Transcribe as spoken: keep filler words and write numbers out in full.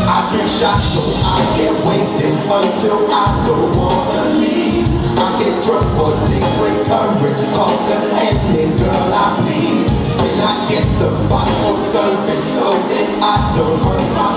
I drink shots so I get wasted until I don't wanna leave. I get drunk for liquid courage, talk to any girl I please. Then I get some bottle service so that I don't hurt my